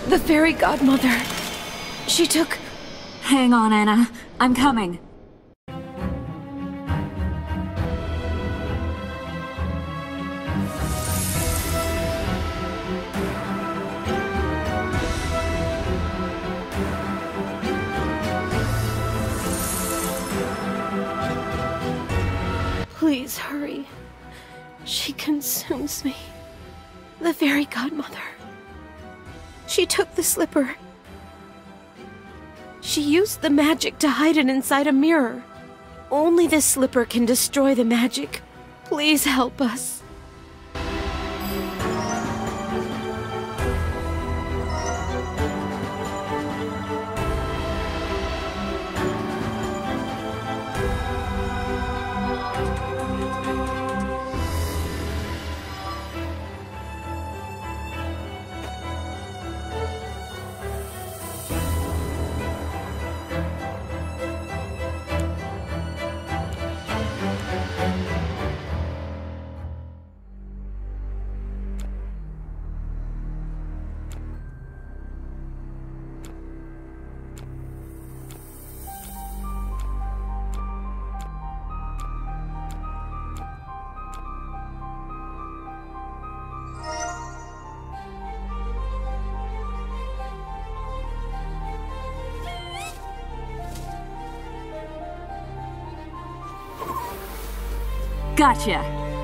The Fairy Godmother. She took... Hang on, Anna. I'm coming. Please hurry. She consumes me. The Fairy Godmother. She took the slipper. She used the magic to hide it inside a mirror. Only the slipper can destroy the magic. Please help us. Gotcha.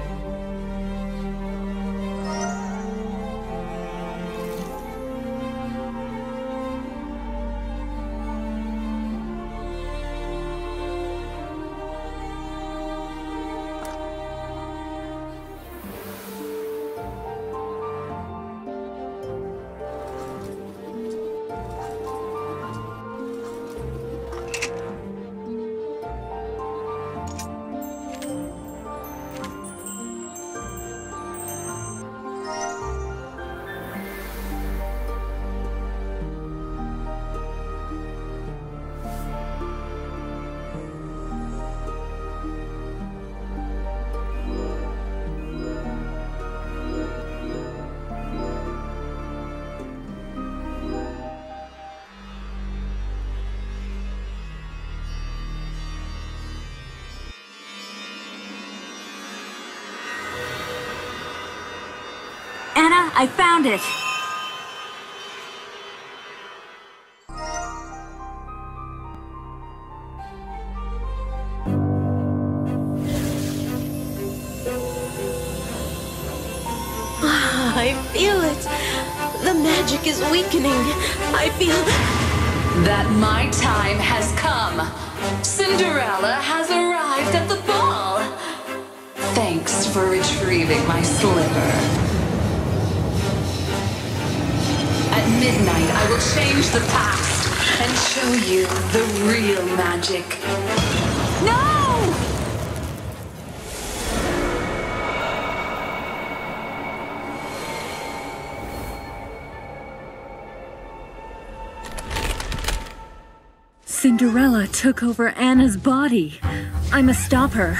Anna, I found it! I feel it. The magic is weakening. I feel... That my time has come. Cinderella has arrived at the ball. Thanks for retrieving my slipper. At midnight, I will change the past and show you the real magic. No! Cinderella took over Anna's body. I must stop her.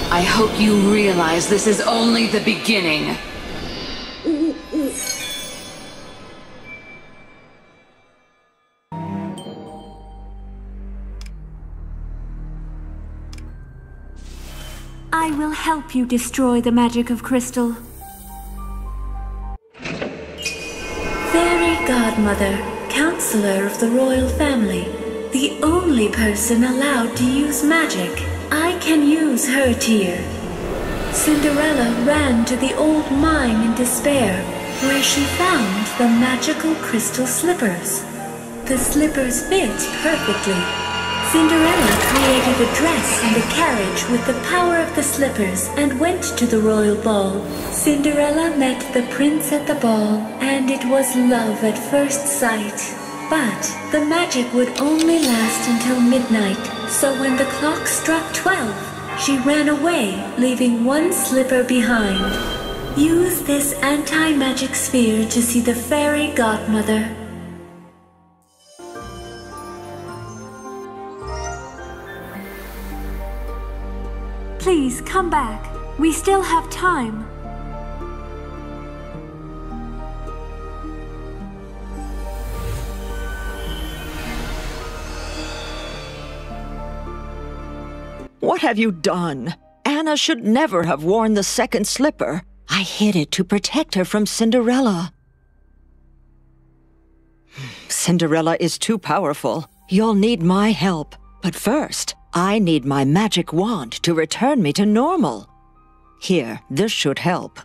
I hope you realize this is only the beginning. I will help you destroy the magic of crystal. Fairy Godmother, Counselor of the Royal Family, the only person allowed to use magic. I can use her tear. Cinderella ran to the old mine in despair, where she found the magical crystal slippers. The slippers fit perfectly. Cinderella created a dress and a carriage with the power of the slippers and went to the royal ball. Cinderella met the prince at the ball, and it was love at first sight. But the magic would only last until midnight, so when the clock struck 12, she ran away, leaving one slipper behind. Use this anti-magic sphere to see the Fairy Godmother. Please come back. We still have time. What have you done? Anna should never have worn the second slipper. I hid it to protect her from Cinderella. Cinderella is too powerful. You'll need my help. But first, I need my magic wand to return me to normal. Here, this should help.